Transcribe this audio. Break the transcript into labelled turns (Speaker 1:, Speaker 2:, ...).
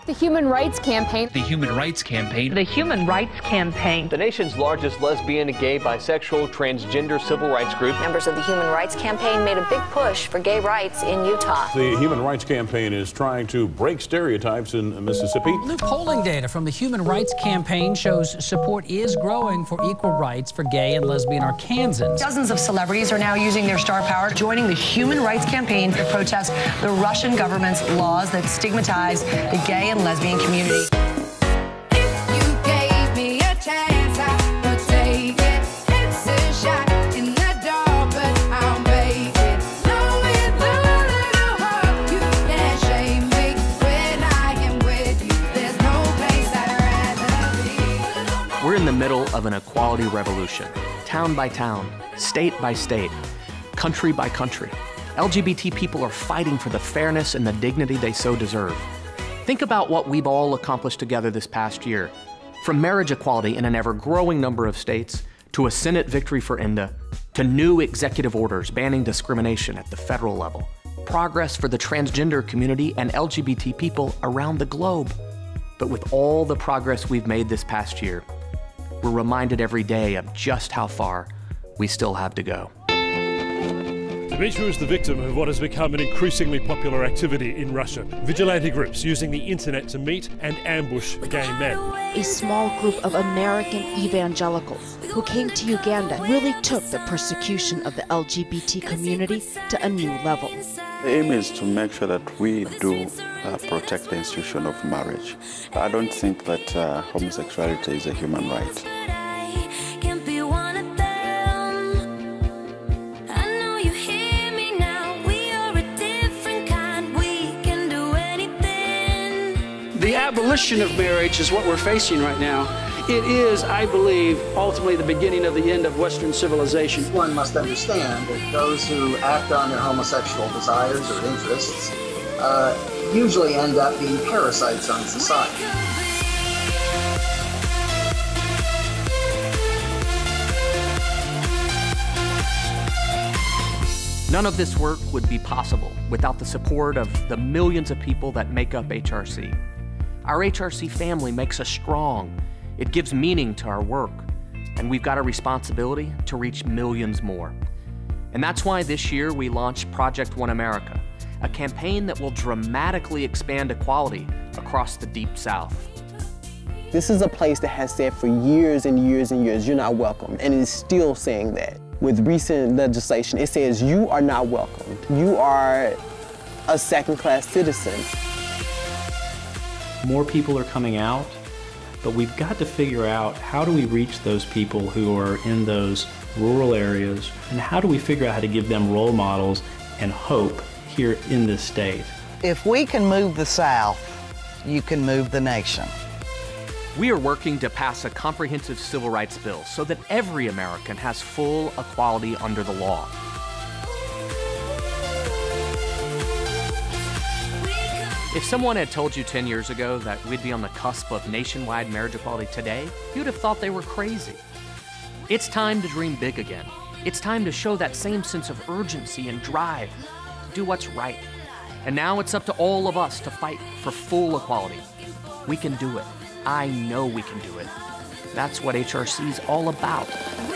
Speaker 1: The Human Rights Campaign.
Speaker 2: The Human Rights Campaign.
Speaker 3: The Human Rights Campaign.
Speaker 4: The nation's largest lesbian, gay, bisexual, transgender civil rights group.
Speaker 5: Members of the Human Rights Campaign made a big push for gay rights in Utah.
Speaker 6: The Human Rights Campaign is trying to break stereotypes in Mississippi.
Speaker 7: New polling data from the Human Rights Campaign shows support is growing for equal rights for gay and lesbian Arkansans.
Speaker 8: Dozens of celebrities are now using their star power, joining the Human Rights Campaign to protest the Russian government's laws that stigmatize the gay and lesbian community.
Speaker 9: We're in the middle of an equality revolution, town by town, state by state, country by country. LGBT people are fighting for the fairness and the dignity they so deserve. Think about what we've all accomplished together this past year. From marriage equality in an ever-growing number of states, to a Senate victory for INDA, to new executive orders banning discrimination at the federal level. Progress for the transgender community and LGBT people around the globe. But with all the progress we've made this past year, we're reminded every day of just how far we still have to go.
Speaker 10: Dmitry was the victim of what has become an increasingly popular activity in Russia. Vigilante groups using the internet to meet and ambush gay men.
Speaker 11: A small group of American evangelicals who came to Uganda really took the persecution of the LGBT community to a new level.
Speaker 12: The aim is to make sure that we do protect the institution of marriage. I don't think that homosexuality is a human right.
Speaker 13: The abolition of marriage is what we're facing right now. It is, I believe, ultimately the beginning of the end of Western civilization.
Speaker 14: One must understand that those who act on their homosexual desires or interests usually end up being parasites on society.
Speaker 9: None of this work would be possible without the support of the millions of people that make up HRC. Our HRC family makes us strong. It gives meaning to our work, and we've got a responsibility to reach millions more. And that's why this year we launched Project One America, a campaign that will dramatically expand equality across the Deep South.
Speaker 15: This is a place that has said for years and years and years, you're not welcome, and it is still saying that. With recent legislation, it says you are not welcomed. You are a second-class citizen.
Speaker 16: More people are coming out, but we've got to figure out how do we reach those people who are in those rural areas, and how do we figure out how to give them role models and hope here in this state.
Speaker 17: If we can move the South, you can move the nation.
Speaker 9: We are working to pass a comprehensive civil rights bill so that every American has full equality under the law. If someone had told you 10 years ago that we'd be on the cusp of nationwide marriage equality today, you'd have thought they were crazy. It's time to dream big again. It's time to show that same sense of urgency and drive to do what's right. And now it's up to all of us to fight for full equality. We can do it. I know we can do it. That's what HRC is all about.